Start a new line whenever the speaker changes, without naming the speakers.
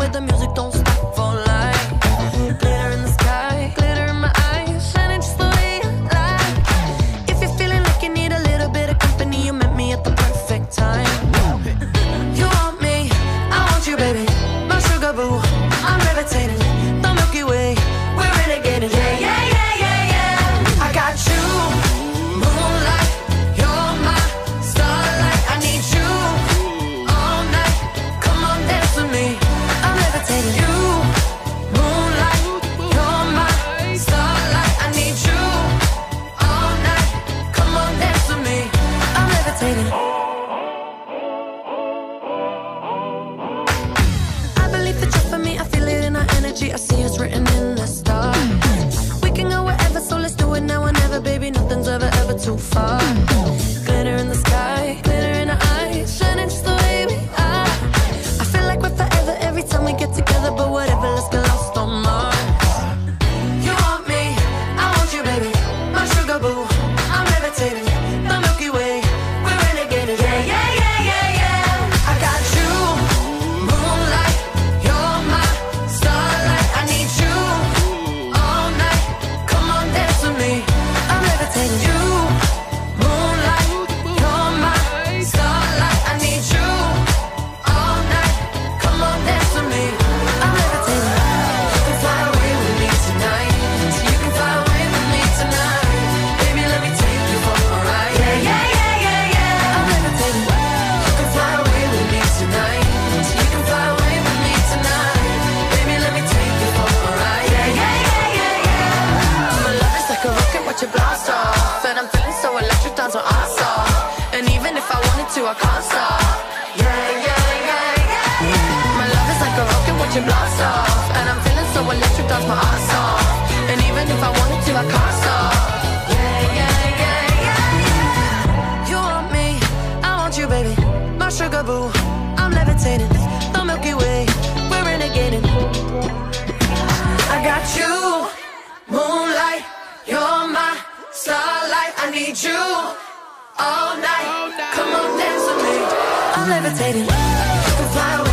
where the music don't stop for life. Glitter in the sky, glitter in my eyes, shining just the way you like. If you're feeling like you need a little bit of company, you met me at the perfect time. You want me, I want you, baby. My sugar boo, I'm levitating. The Milky Way, we're renegading. Yeah, yeah, yeah, yeah, yeah. I got you, moonlight. You're my starlight. I need you all night. Come on, dance with me. I'm levitating. You, moonlight. You're my starlight. I need you all night. Come on, dance with me. I'm levitating. I believe that you're for me. I feel it in our energy. I see us written in the stars. We can go wherever, so let's do it now or never, baby. Nothing's ever, ever too far. Glitter in the sky, glitter in our eyes, shining just the way we are. I feel like we're forever every time we get together, but whatever, let's get lost on Mars. You want me, I want you, baby. My sugar boo, I'm levitating. The Milky Way, we're renegading. Yeah, yeah, yeah, yeah, yeah. I got you, moonlight. You're my starlight. I need you all night. Come on, dance with me. I'm levitating. You, moonlight. You're my starlight. I need you all night. Come on, dance with me. I'm levitating. You can fly away with me tonight. You can fly away with me tonight. Baby, let me take you for a ride. Yeah, yeah, yeah, yeah, yeah. I'm levitating. You can fly away with me tonight. You can fly away with me tonight. Baby, let me take you for a ride. Yeah, yeah, yeah, yeah, yeah. My love is like a rocket, watch it blast off. And I'm feeling so electric, dance my ass off. And even if I wanted to, I can't stop. Yeah, yeah, yeah, yeah. My love is like a rocket, watch it blast off. And I'm feeling so electric, dance my ass off. And even if I wanted to, I can't stop. Yeah, yeah, yeah, yeah. You want me, I want you, baby. My sugar boo, I'm levitating. The Milky Way, we're renegading. I got you, moonlight. You're my starlight. I need you all night. Come on, dance with me. I'm levitating. You can fly away.